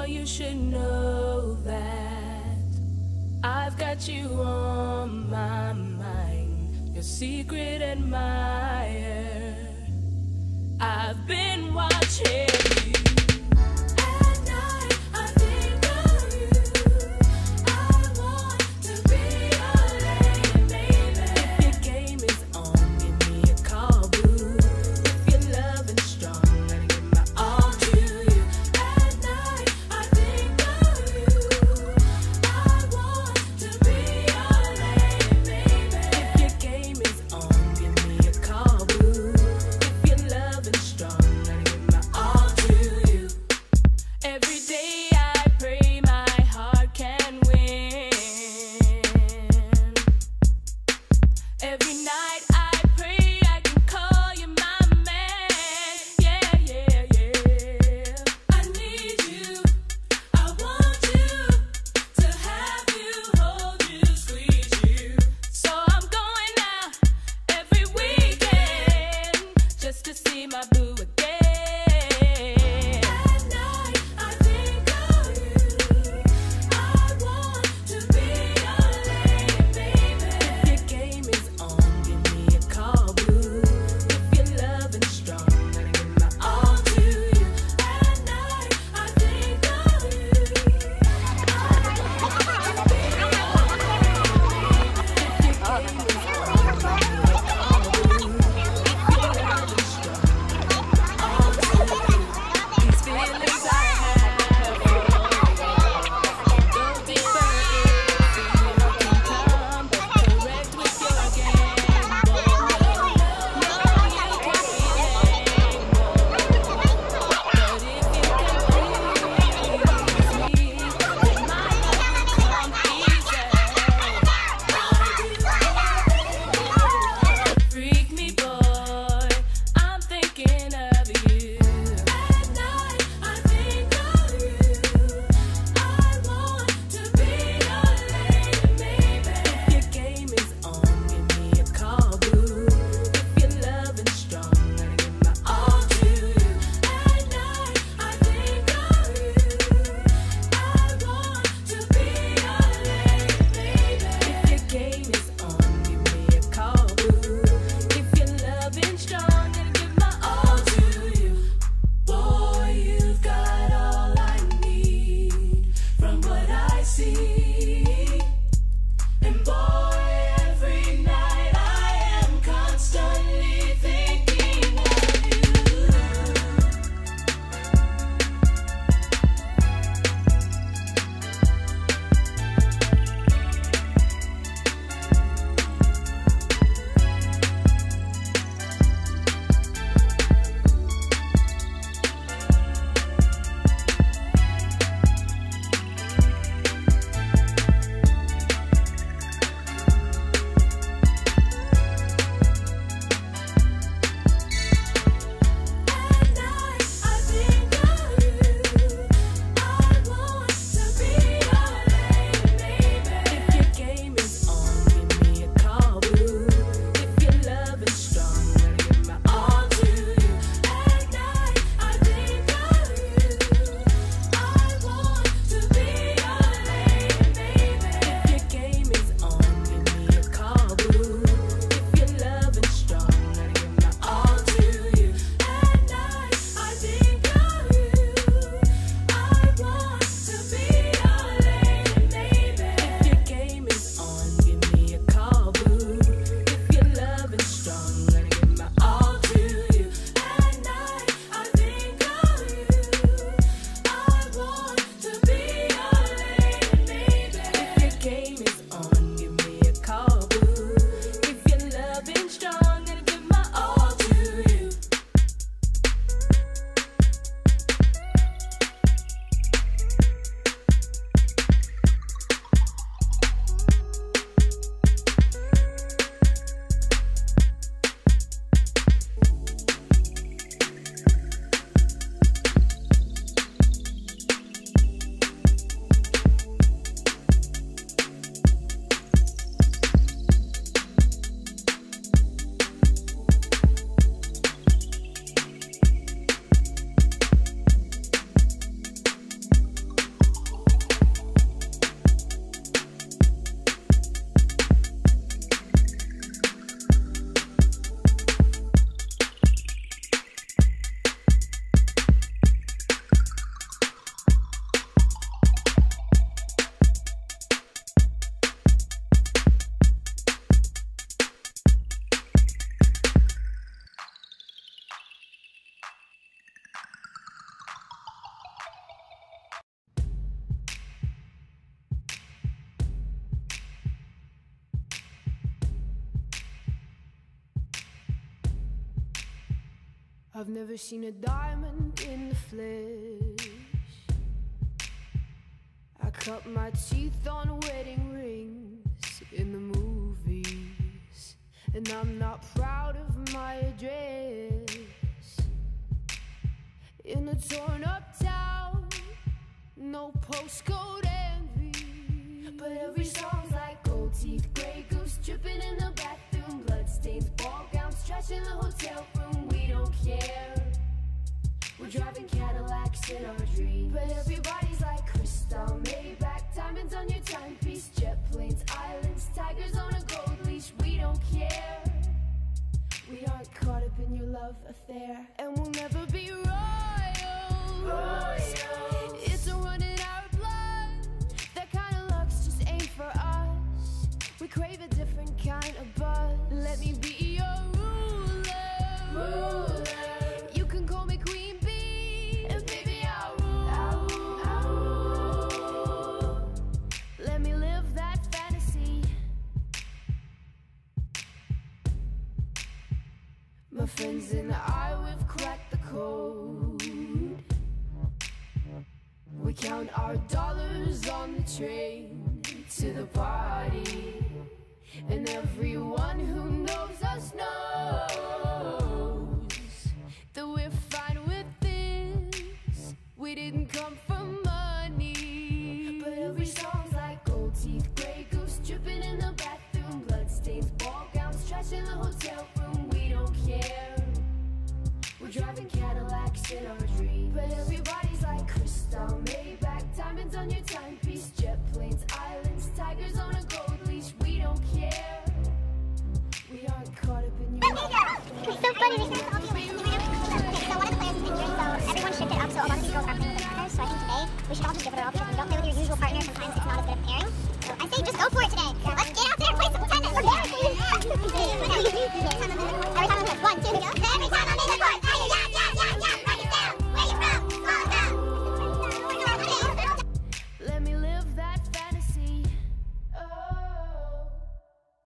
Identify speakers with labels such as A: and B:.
A: Boy, you should know that I've got you on my mind, your secret admirer. I've been watching you. At night, I think of you. I want to be your lady, baby. If your game is on, give me a call, boo. If you're loving strong, gotta give my all to you. At night, I think of you. I want to be your lady, baby. If your game is on, give me a call, boo. If you're loving strong, gotta give my all to you. I've never seen a diamond in the flesh. I cut my teeth on wedding rings in the movies, and I'm not proud of my address. In a torn up town, no postcode envy, but every song's like gold teeth, grey goose dripping in the bathroom, bloodstains, ball gowns, trash in the hotel room. We don't care. We're driving Cadillacs in our dreams, but everybody's like crystal, Maybach, diamonds on your timepiece, jet planes, islands, tigers on a gold leash. We don't care. We aren't caught up in your love affair, and we'll never be royals. It's a run in our blood. That kind of luck's just ain't for us. We crave a different kind of buzz. Let me be your ruler. You can call me Queen Bee, and baby I'll rule. Let me live that fantasy. My friends and I, we've cracked the code. We count our dollars on the train to the party, and everyone who knows us knows that we're fine with this. We didn't come for money, but every song's like gold teeth, grey goose dripping in the bathroom, bloodstains, ball gowns, trash in the hotel room. We don't care. We're driving Cadillacs in our dreams, but everybody's like crystal, Maybach, diamonds on your timepiece, jet planes, islands, tigers on a gold leash. We don't care. We aren't caught up in your
B: It's so funny, they started all the way. Okay, so one of the players is injured, so everyone shifted up, so a lot of these girls are playing with the partners, so I think today we should all just give it our all because